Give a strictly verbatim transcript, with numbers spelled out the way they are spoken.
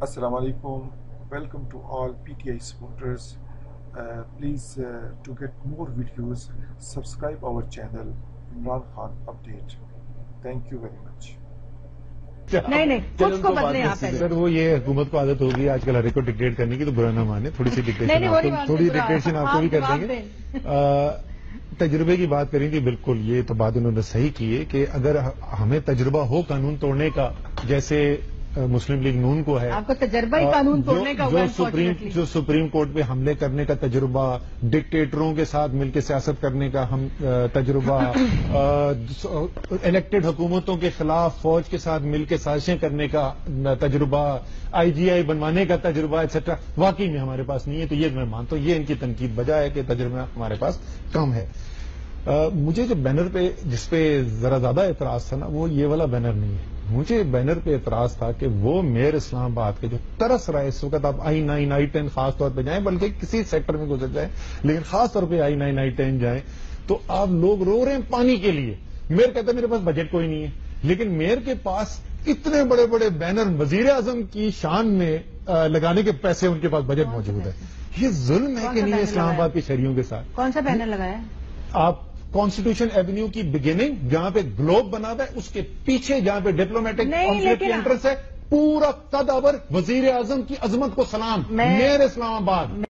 Assalamu alaikum. Welcome to all P T I supporters. Uh, please, uh, to get more videos, subscribe our channel Imran Khan Update. Thank you very much. नहीं नहीं कुछ को बदले यहाँ पे sir वो ये हुकूमत को आदत होगी आजकल हर एक को डिक्टेट करने की, तो बुरा ना माने, थोड़ी सी डिक्टेशन आपको थोड़ी डिक्टेशन आपको भी कर देंगे। तजुर्बे की बात करेंगे, बिल्कुल ये तो बात उन्होंने सही की है कि अगर हमें तजुर्बा हो कानून तोड़ने का, जैसे मुस्लिम लीग नून को है, आपको तजुर्बा ही कानून तोड़ने का, जो सुप्रीम जो सुप्रीम कोर्ट पे हमले करने का तजुर्बा, डिक्टेटरों के साथ मिलकर सियासत करने का हम तजुर्बा, इलेक्टेड हुकूमतों के खिलाफ फौज के साथ मिलकर साजिशें करने का तजुर्बा, आई जी आई बनवाने का तजुर्बा एक्सेट्रा, वाकई में हमारे पास नहीं है। तो ये मैं मानता हूँ, ये इनकी तनकीद बजा है कि तजुर्बा हमारे पास कम है। आ, मुझे जो बैनर पे जिसपे जरा ज्यादा एतराज था ना, वो ये वाला बैनर नहीं है। मुझे बैनर पे एतराज था कि वो मेयर इस्लामाबाद के जो तरस रहा है इस वक्त, आप आई नाइन आई टेन खास तौर पे जाएं, बल्कि किसी सेक्टर में गुजर जाएं, लेकिन खास तौर पे आई नाइन आई टेन जाएं, तो आप लोग रो रहे हैं पानी के लिए। मेयर कहता है मेरे पास बजट कोई नहीं है, लेकिन मेयर के पास इतने बड़े बड़े बैनर वजीर आजम की शान में आ, लगाने के पैसे उनके पास बजट मौजूद है। ये जुल्म है कि नहीं इस्लामाबाद के शहरियों के साथ? कौन सा बैनर लगाया? आप कॉन्स्टिट्यूशन एवेन्यू की बिगिनिंग जहां पे ग्लोब बना हुआ है, उसके पीछे जहां पे डिप्लोमेटिक कॉन्सुलेट की एंट्रेंस है, पूरा कद अवर वजीर आजम की अजमत को सलाम, मेयर इस्लामाबाद।